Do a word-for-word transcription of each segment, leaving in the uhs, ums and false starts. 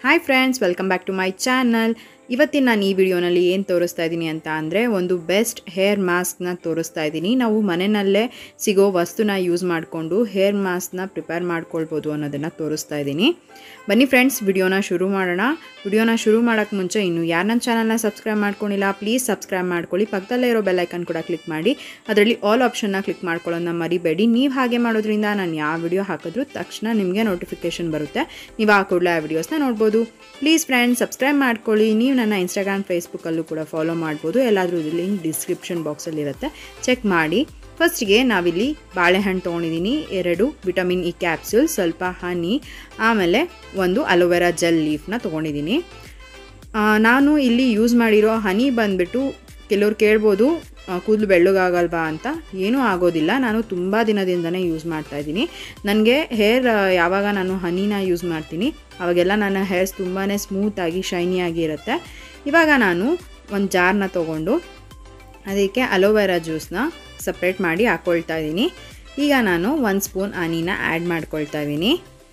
Hi friends, welcome back to my channel. ಇವತ್ತಿನ ನಾನು ಈ ವಿಡಿಯೋನಲ್ಲಿ ಏನು ತೋರಿಸ್ತಾ ಇದ್ದೀನಿ ಅಂತ ಅಂದರೆ ಒಂದು ಬೆಸ್ಟ್ ಹೇರ್ ಮಾಸ್ಕ್ನ ತೋರಿಸ್ತಾ ಇದ್ದೀನಿ. ನಾವು ಮನೆಯಲ್ಲೇ ಸಿಗೋ ವಸ್ತುನ ಯೂಸ್ ಮಾಡಿಕೊಂಡು ಹೇರ್ ಮಾಸ್ಕ್ನ ಪ್ರಿಪೇರ್ ಮಾಡ್ಕೊಳ್ಬೋದು ಅನ್ನೋದನ್ನು ತೋರಿಸ್ತಾ ಇದ್ದೀನಿ. ಬನ್ನಿ ಫ್ರೆಂಡ್ಸ್, ವಿಡಿಯೋನ ಶುರು ಮಾಡೋಣ. ವಿಡಿಯೋನ ಶುರು ಮಾಡೋಕ್ಕೆ ಮುಂಚೆ ಇನ್ನು ಯಾರು ನನ್ನ ಚಾನಲ್ನ ಸಬ್ಸ್ಕ್ರೈಬ್ ಮಾಡ್ಕೊಂಡಿಲ್ಲ ಪ್ಲೀಸ್ ಸಬ್ಸ್ಕ್ರೈಬ್ ಮಾಡ್ಕೊಳ್ಳಿ. ಪಕ್ಕದಲ್ಲೇ ಇರೋ ಬೆಲ್ ಐಕನ್ ಕೂಡ ಕ್ಲಿಕ್ ಮಾಡಿ, ಅದರಲ್ಲಿ ಆಲ್ ಆಪ್ಷನ್ನ ಕ್ಲಿಕ್ ಮಾಡ್ಕೊಳ್ಳೋದನ್ನ ಮರಿಬೇಡಿ. ನೀವು ಹಾಗೆ ಮಾಡೋದ್ರಿಂದ ನಾನು ಯಾವ ವಿಡಿಯೋ ಹಾಕಿದ್ರೂ ತಕ್ಷಣ ನಿಮಗೆ ನೋಟಿಫಿಕೇಷನ್ ಬರುತ್ತೆ. ನೀವು ಆ ಕೂಡಲೇ ಆ ವಿಡಿಯೋಸ್ನ ನೋಡ್ಬೋದು. ಪ್ಲೀಸ್ ಫ್ರೆಂಡ್ಸ್ ಸಬ್ಸ್ಕ್ರೈಬ್ ಮಾಡ್ಕೊಳ್ಳಿ. ನೀವು ನನ್ನ ಇನ್ಸ್ಟಾಗ್ರಾಮ್ ಫೇಸ್ಬುಕ್ಕಲ್ಲೂ ಕೂಡ ಫಾಲೋ ಮಾಡ್ಬೋದು. ಎಲ್ಲಾದರೂ ಲಿಂಕ್ ಡಿಸ್ಕ್ರಿಪ್ಷನ್ ಬಾಕ್ಸಲ್ಲಿ ಇರುತ್ತೆ, ಚೆಕ್ ಮಾಡಿ. ಫಸ್ಟಿಗೆ ನಾವಿಲ್ಲಿ ಬಾಳೆಹಣ್ಣು ತೊಗೊಂಡಿದ್ದೀನಿ, ಎರಡು ವಿಟಮಿನ್ ಇ ಕ್ಯಾಪ್ಸೂಲ್, ಸ್ವಲ್ಪ ಹನಿ, ಆಮೇಲೆ ಒಂದು ಅಲೋವೆರಾ ಜೆಲ್ ಲೀಫ್ನ ತೊಗೊಂಡಿದ್ದೀನಿ. ನಾನು ಇಲ್ಲಿ ಯೂಸ್ ಮಾಡಿರೋ ಹನಿ ಬಂದುಬಿಟ್ಟು ಕೆಲವ್ರು ಕೇಳ್ಬೋದು ಕೂದಲು ಬೆಳ್ಳಗಾಗಲ್ವಾ ಅಂತ. ಏನೂ ಆಗೋದಿಲ್ಲ. ನಾನು ತುಂಬ ದಿನದಿಂದನೇ ಯೂಸ್ ಮಾಡ್ತಾಯಿದ್ದೀನಿ. ನನಗೆ ಹೇರ್ ಯಾವಾಗ ನಾನು ಹನಿನ ಯೂಸ್ ಮಾಡ್ತೀನಿ ಅವಾಗೆಲ್ಲ ನನ್ನ ಹೇರ್ಸ್ ತುಂಬಾ ಸ್ಮೂತಾಗಿ ಶೈನಿಯಾಗಿ ಇರುತ್ತೆ. ಇವಾಗ ನಾನು ಒಂದು ಜಾರ್ನ ತೊಗೊಂಡು ಅದಕ್ಕೆ ಅಲೋವೆರಾ ಜ್ಯೂಸನ್ನ ಸಪ್ರೇಟ್ ಮಾಡಿ ಹಾಕ್ಕೊಳ್ತಾ ಇದ್ದೀನಿ. ಈಗ ನಾನು ಒಂದು ಸ್ಪೂನ್ ಹನಿನ ಆ್ಯಡ್ ಮಾಡ್ಕೊಳ್ತಾ ಇದ್ದೀನಿ.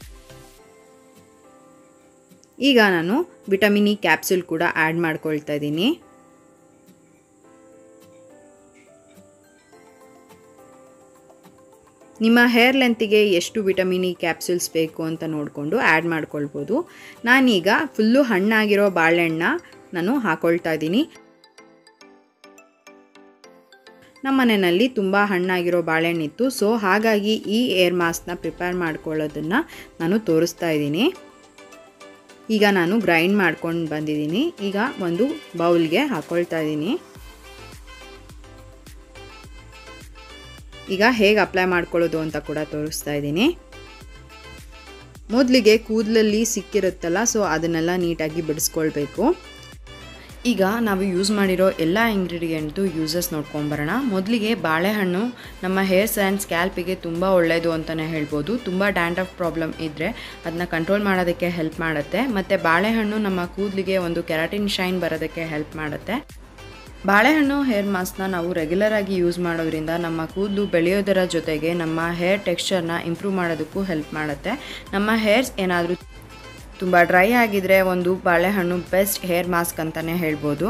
ಈಗ ನಾನು ವಿಟಮಿನ್ ಇ ಕ್ಯಾಪ್ಸೂಲ್ ಕೂಡ ಆ್ಯಡ್ ಮಾಡ್ಕೊಳ್ತಾ ಇದ್ದೀನಿ. ನಿಮ್ಮ ಹೇರ್ ಲೆಂತಿಗೆ ಎಷ್ಟು ವಿಟಮಿನ್ ಇ ಕ್ಯಾಪ್ಸೂಲ್ಸ್ ಬೇಕು ಅಂತ ನೋಡಿಕೊಂಡು ಆ್ಯಡ್ ಮಾಡ್ಕೊಳ್ಬೋದು. ನಾನೀಗ ಫುಲ್ಲು ಹಣ್ಣಾಗಿರೋ ಬಾಳೆಹಣ್ಣ ನಾನು ಹಾಕ್ಕೊಳ್ತಾ ಇದ್ದೀನಿ. ನಮ್ಮ ಮನೆಯಲ್ಲಿ ತುಂಬ ಹಣ್ಣಾಗಿರೋ ಬಾಳೆಹಣ್ಣಿತ್ತು, ಸೊ ಹಾಗಾಗಿ ಈ ಏರ್ ಮಾಸ್ಕ್ನ ಪ್ರಿಪೇರ್ ಮಾಡ್ಕೊಳ್ಳೋದನ್ನು ನಾನು ತೋರಿಸ್ತಾ ಇದ್ದೀನಿ. ಈಗ ನಾನು ಗ್ರೈಂಡ್ ಮಾಡ್ಕೊಂಡು ಬಂದಿದ್ದೀನಿ. ಈಗ ಒಂದು ಬೌಲ್ಗೆ ಹಾಕ್ಕೊಳ್ತಾ ಇದ್ದೀನಿ. ಈಗ ಹೇಗೆ ಅಪ್ಲೈ ಮಾಡ್ಕೊಳ್ಳೋದು ಅಂತ ಕೂಡ ತೋರಿಸ್ತಾ ಇದ್ದೀನಿ. ಮೊದಲಿಗೆ ಕೂದಲಲ್ಲಿ ಸಿಕ್ಕಿರುತ್ತಲ್ಲ, ಸೊ ಅದನ್ನೆಲ್ಲ ನೀಟಾಗಿ ಬಿಡಿಸ್ಕೊಳ್ಬೇಕು. ಈಗ ನಾವು ಯೂಸ್ ಮಾಡಿರೋ ಎಲ್ಲ ಇಂಗ್ರೀಡಿಯೆಂಟ್ದು ಯೂಸಸ್ ನೋಡ್ಕೊಂಬರೋಣ. ಮೊದಲಿಗೆ ಬಾಳೆಹಣ್ಣು ನಮ್ಮ ಹೇರ್ಸ್ ಆ್ಯಂಡ್ ಸ್ಕ್ಯಾಲ್ಪಿಗೆ ತುಂಬ ಒಳ್ಳೆಯದು ಅಂತಲೇ ಹೇಳ್ಬೋದು. ತುಂಬ ಡ್ಯಾಂಡ್ರಫ್ ಪ್ರಾಬ್ಲಮ್ ಇದ್ದರೆ ಅದನ್ನ ಕಂಟ್ರೋಲ್ ಮಾಡೋದಕ್ಕೆ ಹೆಲ್ಪ್ ಮಾಡುತ್ತೆ. ಮತ್ತು ಬಾಳೆಹಣ್ಣು ನಮ್ಮ ಕೂದಲಿಗೆ ಒಂದು ಕೆರಾಟಿನ್ ಶೈನ್ ಬರೋದಕ್ಕೆ ಹೆಲ್ಪ್ ಮಾಡುತ್ತೆ. ಬಾಳೆಹಣ್ಣು ಹೇರ್ ಮಾಸ್ಕ್ನ ನಾವು ರೆಗ್ಯುಲರಾಗಿ ಯೂಸ್ ಮಾಡೋದ್ರಿಂದ ನಮ್ಮ ಕೂದಲು ಬೆಳೆಯೋದರ ಜೊತೆಗೆ ನಮ್ಮ ಹೇರ್ ಟೆಕ್ಸ್ಚರ್ನ ಇಂಪ್ರೂವ್ ಮಾಡೋದಕ್ಕೂ ಹೆಲ್ಪ್ ಮಾಡುತ್ತೆ. ನಮ್ಮ ಹೇರ್ಸ್ ಏನಾದರೂ ತುಂಬ ಡ್ರೈ ಆಗಿದ್ರೆ ಒಂದು ಬಾಳೆಹಣ್ಣು ಬೆಸ್ಟ್ ಹೇರ್ ಮಾಸ್ಕ್ ಅಂತಲೇ ಹೇಳ್ಬೋದು.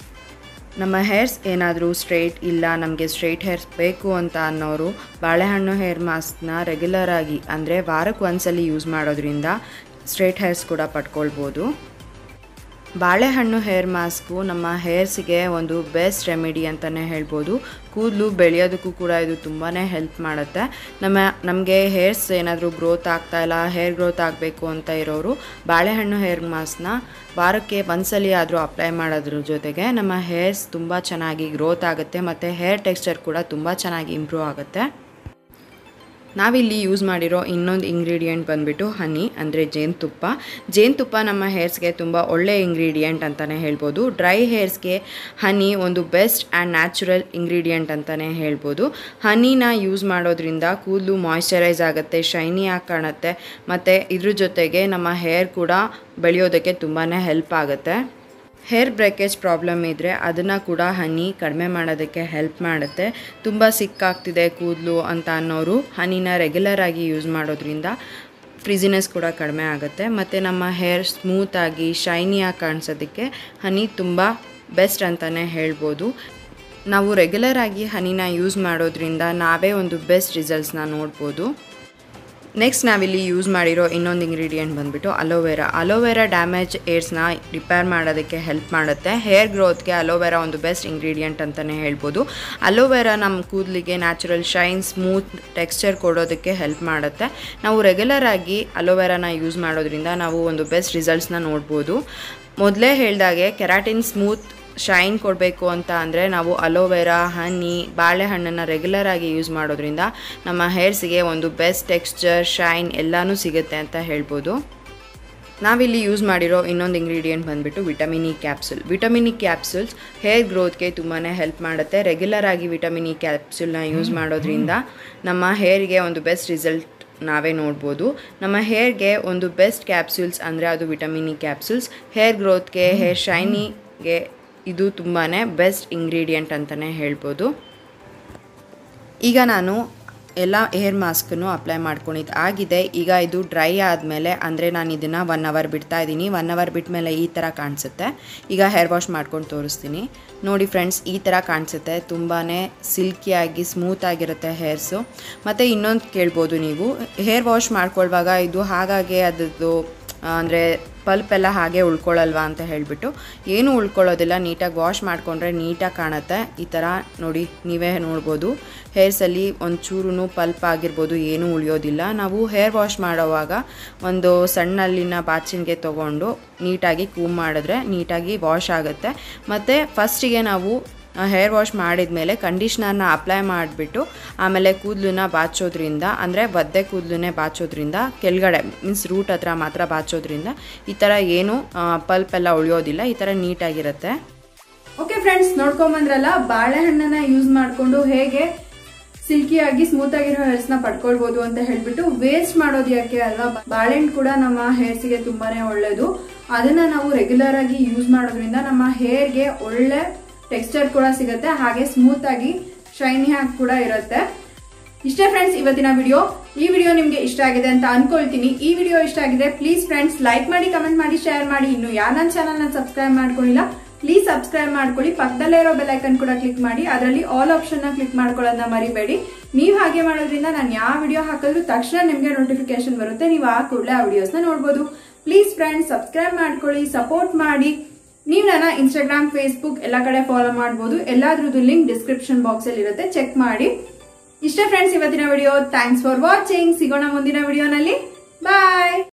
ನಮ್ಮ ಹೇರ್ಸ್ ಏನಾದರೂ ಸ್ಟ್ರೈಟ್ ಇಲ್ಲ, ನಮಗೆ ಸ್ಟ್ರೈಟ್ ಹೇರ್ಸ್ ಬೇಕು ಅಂತ ಅನ್ನೋರು ಬಾಳೆಹಣ್ಣು ಹೇರ್ ಮಾಸ್ಕ್ನ ರೆಗ್ಯುಲರಾಗಿ ಅಂದರೆ ವಾರಕ್ಕೆ ಒಂದ್ಸಲಿ ಯೂಸ್ ಮಾಡೋದ್ರಿಂದ ಸ್ಟ್ರೈಟ್ ಹೇರ್ಸ್ ಕೂಡ ಪಡ್ಕೊಳ್ಬೋದು. ಬಾಳೆಹಣ್ಣು ಹೇರ್ ಮಾಸ್ಕು ನಮ್ಮ ಹೇರ್ಸಿಗೆ ಒಂದು ಬೆಸ್ಟ್ ರೆಮಿಡಿ ಅಂತಲೇ ಹೇಳ್ಬೋದು. ಕೂದಲು ಬೆಳೆಯೋದಕ್ಕೂ ಕೂಡ ಇದು ತುಂಬಾ ಹೆಲ್ಪ್ ಮಾಡುತ್ತೆ. ನಮ್ಮ ನಮಗೆ ಹೇರ್ಸ್ ಏನಾದರೂ ಗ್ರೋತ್ ಆಗ್ತಾಯಿಲ್ಲ, ಹೇರ್ ಗ್ರೋತ್ ಆಗಬೇಕು ಅಂತ ಇರೋರು ಬಾಳೆಹಣ್ಣು ಹೇರ್ ಮಾಸ್ಕ್ನ ವಾರಕ್ಕೆ ಒಂದ್ಸಲಿ ಆದರೂ ಅಪ್ಲೈ ಮಾಡೋದ್ರ ಜೊತೆಗೆ ನಮ್ಮ ಹೇರ್ಸ್ ತುಂಬ ಚೆನ್ನಾಗಿ ಗ್ರೋತ್ ಆಗುತ್ತೆ ಮತ್ತು ಹೇರ್ ಟೆಕ್ಸ್ಚರ್ ಕೂಡ ತುಂಬ ಚೆನ್ನಾಗಿ ಇಂಪ್ರೂವ್ ಆಗುತ್ತೆ. ನಾವಿಲ್ಲಿ ಯೂಸ್ ಮಾಡಿರೋ ಇನ್ನೊಂದು ಇಂಗ್ರೀಡಿಯೆಂಟ್ ಬಂದುಬಿಟ್ಟು ಹನಿ ಅಂದರೆ ಜೇನುತುಪ್ಪ. ಜೇನುತುಪ್ಪ ನಮ್ಮ ಹೇರ್ಸ್ಗೆ ತುಂಬ ಒಳ್ಳೆಯ ಇಂಗ್ರೀಡಿಯೆಂಟ್ ಅಂತಲೇ ಹೇಳ್ಬೋದು. ಡ್ರೈ ಹೇರ್ಸ್ಗೆ ಹನಿ ಒಂದು ಬೆಸ್ಟ್ ಆ್ಯಂಡ್ ನ್ಯಾಚುರಲ್ ಇಂಗ್ರೀಡಿಯೆಂಟ್ ಅಂತಲೇ ಹೇಳ್ಬೋದು. ಹನಿನ ಯೂಸ್ ಮಾಡೋದ್ರಿಂದ ಕೂದಲು ಮಾಯ್ಶ್ಚರೈಸ್ ಆಗುತ್ತೆ, ಶೈನಿಯಾಗಿ ಕಾಣುತ್ತೆ ಮತ್ತು ಇದ್ರ ಜೊತೆಗೆ ನಮ್ಮ ಹೇರ್ ಕೂಡ ಬೆಳೆಯೋದಕ್ಕೆ ತುಂಬಾ ಹೆಲ್ಪ್ ಆಗುತ್ತೆ. ಹೇರ್ ಬ್ರೇಕೇಜ್ ಪ್ರಾಬ್ಲಮ್ ಇದ್ದರೆ ಅದನ್ನು ಕೂಡ ಹನಿ ಕಡಿಮೆ ಮಾಡೋದಕ್ಕೆ ಹೆಲ್ಪ್ ಮಾಡುತ್ತೆ. ತುಂಬ ಸಿಕ್ಕಾಗ್ತಿದೆ ಕೂದಲು ಅಂತ ಅನ್ನೋರು ಹನಿನ ರೆಗ್ಯುಲರಾಗಿ ಯೂಸ್ ಮಾಡೋದ್ರಿಂದ ಫ್ರಿಜಿನೆಸ್ ಕೂಡ ಕಡಿಮೆ ಆಗುತ್ತೆ ಮತ್ತು ನಮ್ಮ ಹೇರ್ ಸ್ಮೂತಾಗಿ ಶೈನಿಯಾಗಿ ಕಾಣಿಸೋದಕ್ಕೆ ಹನಿ ತುಂಬ ಬೆಸ್ಟ್ ಅಂತಲೇ ಹೇಳ್ಬೋದು. ನಾವು ರೆಗ್ಯುಲರಾಗಿ ಹನಿನ ಯೂಸ್ ಮಾಡೋದ್ರಿಂದ ನಾವೇ ಒಂದು ಬೆಸ್ಟ್ ರಿಸಲ್ಟ್ಸ್ನ ನೋಡ್ಬೋದು. ನೆಕ್ಸ್ಟ್ ನಾವಿಲ್ಲಿ ಯೂಸ್ ಮಾಡಿರೋ ಇನ್ನೊಂದು ಇಂಗ್ರೀಡಿಯೆಂಟ್ ಬಂದುಬಿಟ್ಟು ಅಲೋವೆರಾ. ಅಲೋವೆರಾ ಡ್ಯಾಮೇಜ್ ಏರ್ಸ್ನ ರಿಪೇರ್ ಮಾಡೋದಕ್ಕೆ ಹೆಲ್ಪ್ ಮಾಡುತ್ತೆ. ಹೇರ್ ಗ್ರೋತ್ಗೆ ಅಲೋವೆರಾ ಒಂದು ಬೆಸ್ಟ್ ಇಂಗ್ರೀಡಿಯೆಂಟ್ ಅಂತಲೇ ಹೇಳ್ಬೋದು. ಅಲೋವೆರಾ ನಮ್ಮ ಕೂದಲಿಗೆ ನ್ಯಾಚುರಲ್ ಶೈನ್, ಸ್ಮೂತ್ ಟೆಕ್ಸ್ಚರ್ ಕೊಡೋದಕ್ಕೆ ಹೆಲ್ಪ್ ಮಾಡುತ್ತೆ. ನಾವು ರೆಗ್ಯುಲರಾಗಿ ಅಲೋವೆರಾನ ಯೂಸ್ ಮಾಡೋದ್ರಿಂದ ನಾವು ಒಂದು ಬೆಸ್ಟ್ ರಿಸಲ್ಟ್ಸ್ನ ನೋಡ್ಬೋದು. ಮೊದಲೇ ಹೇಳಿದಾಗೆ ಕೆರಾಟಿನ್ ಸ್ಮೂತ್ ಶೈನ್ ಕೊಡಬೇಕು ಅಂತ ಅಂದರೆ ನಾವು ಅಲೋವೆರಾ, ಹನಿ, ಬಾಳೆಹಣ್ಣನ್ನು ರೆಗ್ಯುಲರಾಗಿ ಯೂಸ್ ಮಾಡೋದ್ರಿಂದ ನಮ್ಮ ಹೇರ್ಸಿಗೆ ಒಂದು ಬೆಸ್ಟ್ ಟೆಕ್ಸ್ಚರ್, ಶೈನ್ ಎಲ್ಲನೂ ಸಿಗುತ್ತೆ ಅಂತ ಹೇಳ್ಬೋದು. ನಾವಿಲ್ಲಿ ಯೂಸ್ ಮಾಡಿರೋ ಇನ್ನೊಂದು ಇಂಗ್ರೀಡಿಯೆಂಟ್ ಬಂದುಬಿಟ್ಟು vitamin E capsule. Vitamin E capsules hair ಗ್ರೋತ್ಗೆ ತುಂಬಾ ಹೆಲ್ಪ್ ಮಾಡುತ್ತೆ. ರೆಗ್ಯುಲರಾಗಿ ವಿಟಮಿನ್ ಇ ಕ್ಯಾಪ್ಸೂಲ್ನ ಯೂಸ್ ಮಾಡೋದ್ರಿಂದ ನಮ್ಮ ಹೇರ್ಗೆ ಒಂದು ಬೆಸ್ಟ್ ರಿಸಲ್ಟ್ ನಾವೇ ನೋಡ್ಬೋದು. ನಮ್ಮ ಹೇರ್ಗೆ ಒಂದು ಬೆಸ್ಟ್ ಕ್ಯಾಪ್ಸೂಲ್ಸ್ ಅಂದರೆ ಅದು ವಿಟಮಿನ್ ಇ ಕ್ಯಾಪ್ಸೂಲ್ಸ್. ಹೇರ್ ಗ್ರೋತ್ಗೆ, ಹೇರ್ ಶೈನಿಗೆ ಇದು ತುಂಬಾ ಬೆಸ್ಟ್ ಇಂಗ್ರೀಡಿಯೆಂಟ್ ಅಂತಲೇ ಹೇಳ್ಬೋದು. ಈಗ ನಾನು ಎಲ್ಲ ಹೇರ್ ಮಾಸ್ಕನ್ನು ಅಪ್ಲೈ ಮಾಡ್ಕೊಂಡಿದ್ದು ಆಗಿದೆ. ಈಗ ಇದು ಡ್ರೈ ಆದಮೇಲೆ ಅಂದರೆ ನಾನು ಇದನ್ನು ಒನ್ ಅವರ್ ಬಿಡ್ತಾ ಇದ್ದೀನಿ. ಒನ್ ಅವರ್ ಬಿಟ್ಟ ಮೇಲೆ ಈ ಥರ ಕಾಣಿಸುತ್ತೆ. ಈಗ ಹೇರ್ ವಾಶ್ ಮಾಡ್ಕೊಂಡು ತೋರಿಸ್ತೀನಿ. ನೋಡಿ ಫ್ರೆಂಡ್ಸ್, ಈ ಥರ ಕಾಣಿಸುತ್ತೆ. ತುಂಬಾ ಸಿಲ್ಕಿಯಾಗಿ ಸ್ಮೂತಾಗಿರುತ್ತೆ ಹೇರ್ಸು. ಮತ್ತು ಇನ್ನೊಂದು ಕೇಳ್ಬೋದು ನೀವು, ಹೇರ್ ವಾಶ್ ಮಾಡ್ಕೊಳ್ಳುವಾಗ ಇದು ಹಾಗಾಗಿ ಅದರದ್ದು ಅಂದರೆ ಪಲ್ಪ್ ಎಲ್ಲ ಹಾಗೆ ಉಳ್ಕೊಳ್ಳಲ್ವಾ ಅಂತ ಹೇಳಿಬಿಟ್ಟು, ಏನೂ ಉಳ್ಕೊಳ್ಳೋದಿಲ್ಲ. ನೀಟಾಗಿ ವಾಶ್ ಮಾಡಿಕೊಂಡ್ರೆ ನೀಟಾಗಿ ಕಾಣುತ್ತೆ. ಈ ಥರ ನೋಡಿ, ನೀವೇ ನೋಡ್ಬೋದು ಹೇರ್ಸಲ್ಲಿ ಒಂಚೂರು ಪಲ್ಪ್ ಆಗಿರ್ಬೋದು ಏನೂ ಉಳಿಯೋದಿಲ್ಲ. ನಾವು ಹೇರ್ ವಾಶ್ ಮಾಡೋವಾಗ ಒಂದು ಸಣ್ಣಲ್ಲಿನ ಬಾಚಿನ್ಗೆ ತೊಗೊಂಡು ನೀಟಾಗಿ ಕೂಮ್ ಮಾಡಿದ್ರೆ ನೀಟಾಗಿ ವಾಶ್ ಆಗುತ್ತೆ. ಮತ್ತು ಫಸ್ಟಿಗೆ ನಾವು ಹೇರ್ ವಾಶ್ ಮಾಡಿದ ಮೇಲೆ ಕಂಡೀಷ್ನರ್ನ ಅಪ್ಲೈ ಮಾಡಿಬಿಟ್ಟು ಆಮೇಲೆ ಕೂದಲನ್ನ ಬಾಚೋದ್ರಿಂದ, ಅಂದರೆ ಒದ್ದೆ ಕೂದಲನ್ನೇ ಬಾಚೋದ್ರಿಂದ, ಕೆಳಗಡೆ ಮೀನ್ಸ್ ರೂಟ್ ಹತ್ರ ಮಾತ್ರ ಬಾಚೋದ್ರಿಂದ ಈ ಥರ ಏನು ಪಲ್ಪ್ ಎಲ್ಲ ಉಳಿಯೋದಿಲ್ಲ. ಈ ಥರ ನೀಟಾಗಿರುತ್ತೆ. ಓಕೆ ಫ್ರೆಂಡ್ಸ್, ನೋಡ್ಕೊಂಬಂದ್ರಲ್ಲ ಬಾಳೆಹಣ್ಣನ್ನ ಯೂಸ್ ಮಾಡಿಕೊಂಡು ಹೇಗೆ ಸಿಲ್ಕಿಯಾಗಿ ಸ್ಮೂತ್ ಆಗಿರೋ ಹೇರ್ಸ್ ನ ಪಡ್ಕೊಳ್ಬಹುದು ಅಂತ ಹೇಳ್ಬಿಟ್ಟು. ವೇಸ್ಟ್ ಮಾಡೋದು ಯಾಕೆ ಅಲ್ವಾ, ಬಾಳೆಹಣ್ಣು ಕೂಡ ನಮ್ಮ ಹೇರ್ಸ್ಗೆ ತುಂಬಾನೇ ಒಳ್ಳೇದು. ಅದನ್ನ ನಾವು ರೆಗ್ಯುಲರ್ ಆಗಿ ಯೂಸ್ ಮಾಡೋದ್ರಿಂದ ನಮ್ಮ ಹೇರ್ಗೆ ಒಳ್ಳೆ ಟೆಕ್ಸ್ಚರ್ ಕೂಡ ಸಿಗುತ್ತೆ, ಹಾಗೆ ಸ್ಮೂತ್ ಆಗಿ ಶೈನಿ ಆಗಿ ಕೂಡ ಇರುತ್ತೆ. ಇಷ್ಟೇ ಫ್ರೆಂಡ್ಸ್ ಇವತ್ತಿನ ವಿಡಿಯೋ. ಈ ವಿಡಿಯೋ ನಿಮ್ಗೆ ಇಷ್ಟ ಆಗಿದೆ ಅಂತ ಅನ್ಕೊಳ್ತೀನಿ. ಈ ವಿಡಿಯೋ ಇಷ್ಟ ಆಗಿದೆ ಪ್ಲೀಸ್ ಫ್ರೆಂಡ್ಸ್ ಲೈಕ್ ಮಾಡಿ, ಕಮೆಂಟ್ ಮಾಡಿ, ಶೇರ್ ಮಾಡಿ. ಇನ್ನು ಯಾರು ನನ್ನ ಚಾನಲ್ ನ ಸಬ್ಸ್ಕ್ರೈಬ್ ಮಾಡ್ಕೊಂಡಿಲ್ಲ ಪ್ಲೀಸ್ ಸಬ್ಸ್ಕ್ರೈಬ್ ಮಾಡ್ಕೊಳ್ಳಿ. ಪಕ್ಕದಲ್ಲೇ ಇರೋ ಬೆಲ್ ಐಕನ್ ಕೂಡ ಕ್ಲಿಕ್ ಮಾಡಿ, ಅದರಲ್ಲಿ ಆಲ್ ಆಪ್ಷನ್ ನ ಕ್ಲಿಕ್ ಮಾಡ್ಕೊಳ್ಳೋದನ್ನ ಮರಿಬೇಡಿ. ನೀವು ಹಾಗೆ ಮಾಡೋದ್ರಿಂದ ನಾನು ಯಾವ ವಿಡಿಯೋ ಹಾಕಿದ್ರು ತಕ್ಷಣ ನಿಮ್ಗೆ ನೋಟಿಫಿಕೇಶನ್ ಬರುತ್ತೆ. ನೀವು ಆ ಕೂಡಲೇ ಆ ವಿಡಿಯೋಸ್ ನ ನೋಡ್ಬೋದು. ಪ್ಲೀಸ್ ಫ್ರೆಂಡ್ಸ್ ಸಬ್ಸ್ಕ್ರೈಬ್ ಮಾಡ್ಕೊಳ್ಳಿ, ಸಪೋರ್ಟ್ ಮಾಡಿ. ನೀವು ನನ್ನ ಇನ್ಸ್ಟಾಗ್ರಾಮ್, ಫೇಸ್ಬುಕ್ ಎಲ್ಲ ಕಡೆ ಫಾಲೋ ಮಾಡಬಹುದು. ಎಲ್ಲಾದ್ರದ್ದು ಲಿಂಕ್ ಡಿಸ್ಕ್ರಿಪ್ಷನ್ ಬಾಕ್ಸ್ ಅಲ್ಲಿ ಇರುತ್ತೆ, ಚೆಕ್ ಮಾಡಿ. ಇಷ್ಟೇ ಫ್ರೆಂಡ್ಸ್ ಇವತ್ತಿನ ವಿಡಿಯೋ. Thanks for watching. ಸಿಗೋಣ ಮುಂದಿನ ವಿಡಿಯೋನಲ್ಲಿ. ಬಾಯ್.